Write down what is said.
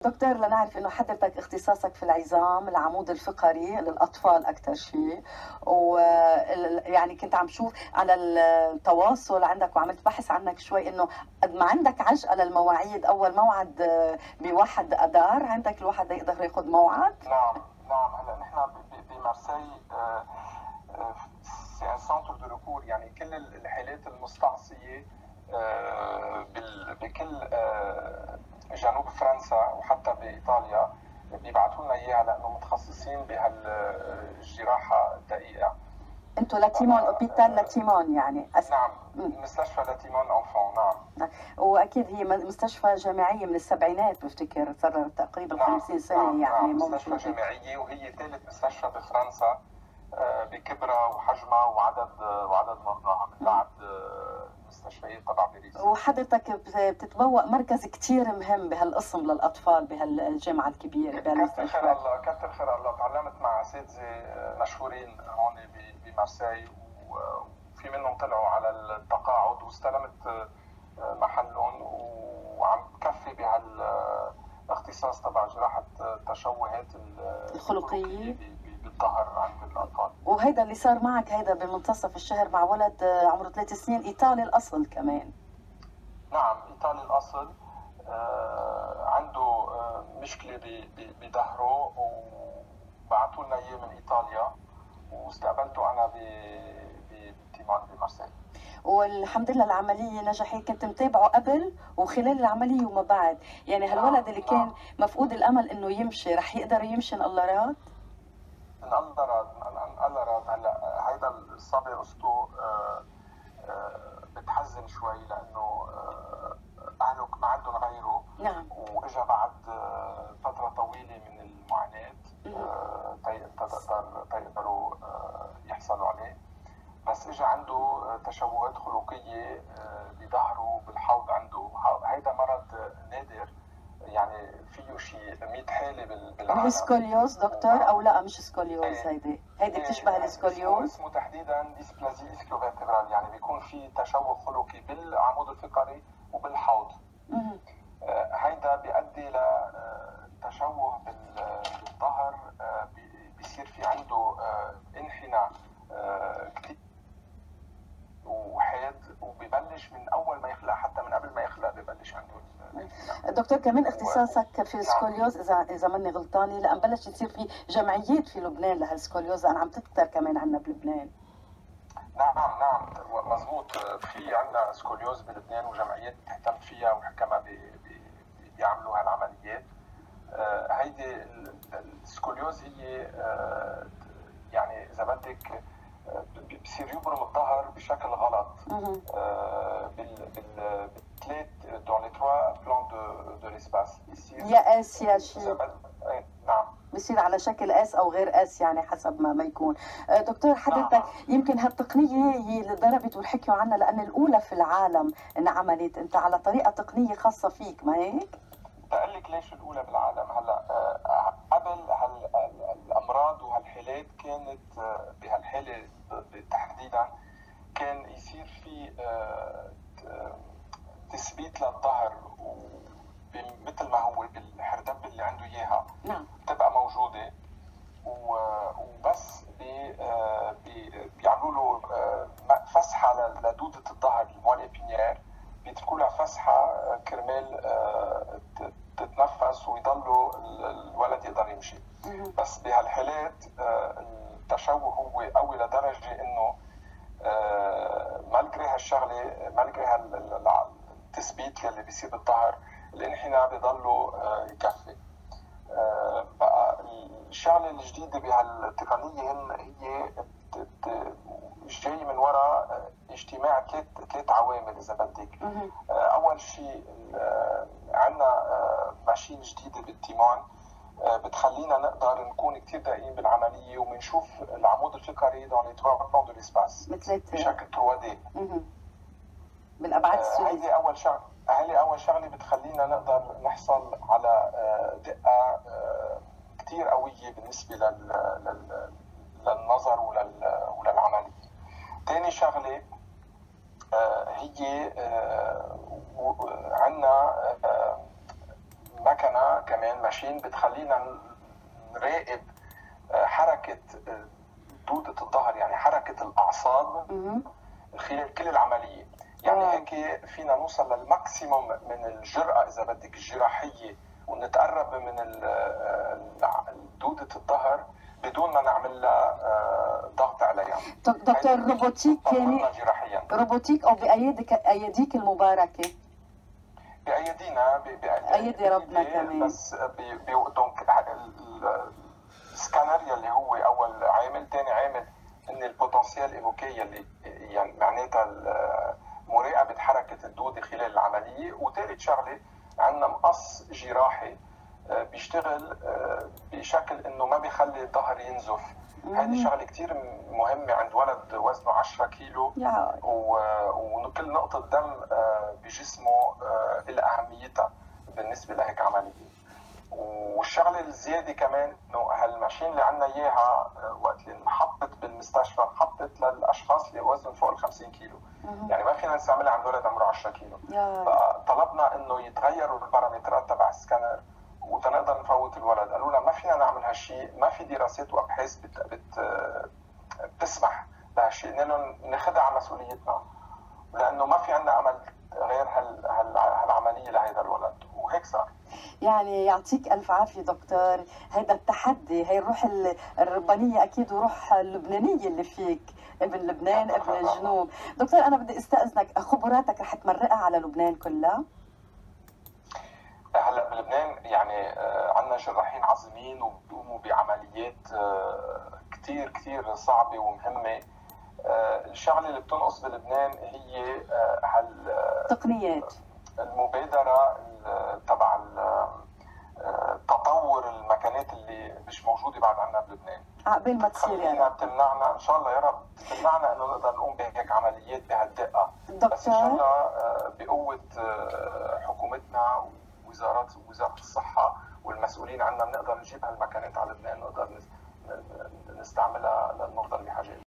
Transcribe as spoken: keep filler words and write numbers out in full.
دكتور، لنعرف انه حضرتك اختصاصك في العظام، العمود الفقري للاطفال اكثر شيء، ويعني كنت عم شوف على التواصل عندك وعملت بحث عنك شوي انه قد ما عندك عجقه للمواعيد، اول موعد بواحد اذار عندك الواحد يقدر ياخذ موعد. نعم نعم. هلا نحن بمارسي سي ان سنتر دو ريكور، يعني كل الحالات المستعصيه بكل جنوب فرنسا وحتى بايطاليا بيبعثوا لنا اياها لانه متخصصين بهالجراحه الدقيقه. انتوا لاتيمون اوبيتال لاتيمون يعني أس... نعم، مستشفى لاتيمون انفون. نعم، واكيد هي مستشفى جامعيه من السبعينات بفتكر، صار تقريبا نعم. خمسين سنه. نعم. يعني نعم. مستشفى جامعيه وهي ثالث مستشفى بفرنسا بكبرها وحجمها وعدد وعدد مرضاها من بعد مستشفيات تبع باريس. وحضرتك بتتبوأ مركز كثير مهم بهالقسم للاطفال بهالجامعه الكبيره بهالمستشفى. كثر خير الله، كثر خير الله. تعلمت مع اساتذه مشهورين هون بمارسي، وفي منهم طلعوا على التقاعد واستلمت محلهم، وعم بكفي بهالاختصاص تبع جراحه التشوهات الخلقيه بالظهر عند الاطفال. وهيدا اللي صار معك هيدا بمنتصف الشهر مع ولد عمره ثلاث سنين ايطالي الاصل كمان. نعم، ايطالي الاصل. آه عنده آه مشكله بظهره وبعثوا لنا اياه من ايطاليا واستقبلته انا بتيمان بمارسيل. والحمد لله العمليه نجحت. كنت متابعه قبل وخلال العمليه وما بعد، يعني هالولد اللي كان مفقود الامل انه يمشي رح يقدر يمشي ان الله راد؟ ان الله راد، ان الله راد. هلا هيدا الصبي قصته آه آه بتحزن شوي لانه آه اهله ما عندهم غيره. نعم. واجا بعد آه فتره طويله من المعاناه آه تيقدروا آه يحصلوا عليه، بس اجى عنده تشوهات خلقيه بظهره بالحوض. عنده هيدا مرض نادر، يعني فيه شيء مئة حاله بالعالم. هو سكوليوز دكتور او لا؟ مش سكوليوز، هيدي هيدي بتشبه السكوليوز. اسمه تحديدا ديسبلازي اسكيوفيرتبرال، يعني بيكون في تشوه خلقي بالعمود الفقري وبالحوض. هيدا بيؤدي لتشوه بالظهر، بيصير في عنده انحناء كثير وحاد، وبيبلش من اول ما يخلق، حتى من قبل ما يخلق ببلش عنده. دكتور كمان اختصاصك في السكوليوز اذا اذا ماني غلطانه، لان بلش يصير في جمعيات في لبنان لهالسكوليوز، انا عم تكتر كمان عندنا بلبنان. نعم نعم مضبوط. في عندنا سكوليوز بلبنان وجمعيات بتهتم فيها وكمان بيعملوا هالعمليات. هيدي السكوليوز هي يعني اذا بدك بصير يبرم الظهر بشكل غلط. آه بال بال بالثلاث دون لي تروا بلان دو دو ليسباس يصير يا اس يا شيء. نعم، بصير على شكل اس او غير اس، يعني حسب ما ما يكون. دكتور حضرتك نعم. يمكن هالتقنيه هي اللي ضربت والحكيوا عنها لان الاولى في العالم انعملت، انت على طريقه تقنيه خاصه فيك، ما هيك؟ بقول لك ليش الاولى بالعالم. هلا آه قبل هالامراض وهالحالات كانت آه بهالحاله تحديدا كان يصير في آه تثبيت للظهر مثل ما هو بالحردب اللي عنده اياها. نعم. بتبقى موجوده وبس بي آه بي بيعملوا له آه فسحه لدوده الظهر الموالي بينيير، بيتركوا لها فسحه كرمال آه تتنفس ويضلوا الولد يقدر يمشي. بس بهالحالات التشوه هو قوي لدرجه انه مالجري هالشغله، مالجري هالتثبيت يلي بيصير بالظهر، الانحناء بيضلوا يكفي. بقى الشغله الجديده بهالتقنيه هي جاي من وراء اجتماع ثلاث ثلاث عوامل اذا بدك. اول شيء عندنا ماشين جديده بالتيمان بتخلينا نقدر نكون كثير دقيقين بالعمليه وبنشوف العمود الفقري دون لي تروا بلان دو ليسباس بشكل ثري دي بالابعاد الثلاثيه. هيدي اول شغله هيدي اول شغله بتخلينا نقدر نحصل على دقه كثير قويه بالنسبه لل للنظر ولل وللعمليه. ثاني شغله هي عندنا مكنه كمان ماشين بتخلينا نراقب حركه دوده الظهر، يعني حركه الاعصاب خلال كل العمليه. يعني هيك فينا نوصل للماكسيموم من الجرأه اذا بدك الجراحيه، ونتقرب من دودة الظهر بدون ما نعمل لها ضغط عليها. دكتور روبوتيك يعني روبوتيك او بايديك ايديك المباركه؟ بايدينا بايدي ربنا كمان. بس بي بي دونك السكانر يلي هو اول عامل، ثاني عامل ان البوتنسيال ايفوكي يلي يعني معناتها مراقبه حركه الدوده خلال العمليه، وثالث شغله عندنا مقص جراحي بيشتغل بشكل انه ما بيخلي الظهر ينزف. هذه شغله كثير مهمه عند ولد وزنه عشرة كيلو وكل نقطه دم بجسمه لها اهميتها بالنسبه لهيك عمليه. والشغله الزياده كمان انه هالماشين اللي عندنا اياها وقت اللي انحطت بالمستشفى انحطت للاشخاص اللي وزنهم فوق ال خمسين كيلو، يعني ما فينا نستعملها عند ولد عمره عشرة كيلو. فطلبنا انه يتغيروا البارامترات تبع السكانر وتنقدر نفوت الولد. قالوا لنا ما فينا نعمل هالشيء، ما في دراسات وابحاث بت... بت... بتسمح بهالشيء، قلنا لهم ناخذها على مسؤوليتنا لانه ما في عندنا امل غير هال... هال... هالعمليه لهذا الولد، وهيك صار. يعني يعطيك الف عافيه دكتور، هذا التحدي، هي الروح الربانيه اكيد وروح اللبنانيه اللي فيك، ابن لبنان ابن الجنوب. دكتور انا بدي استاذنك، خبراتك رح تمرقها على لبنان كلها؟ هلا بلبنان يعني عندنا جراحين عظيمين وبيقوموا بعمليات كثير كثير صعبه ومهمه. الشغله اللي بتنقص بلبنان هي هالتقنيات، المبادره تبع تطور المكانات اللي مش موجوده بعد عندنا بلبنان. عقبال ما تصير يعني بتمنعنا ان شاء الله يا رب تمنعنا انه نقدر نقوم بهيك عمليات بهالدقه، بس ان شاء الله بقوه حكومتنا وزارات وزاره الصحه والمسؤولين عنا بنقدر نجيب هالمكانات على لبنان، نقدر نستعملها للمرضى اللي بحاجه.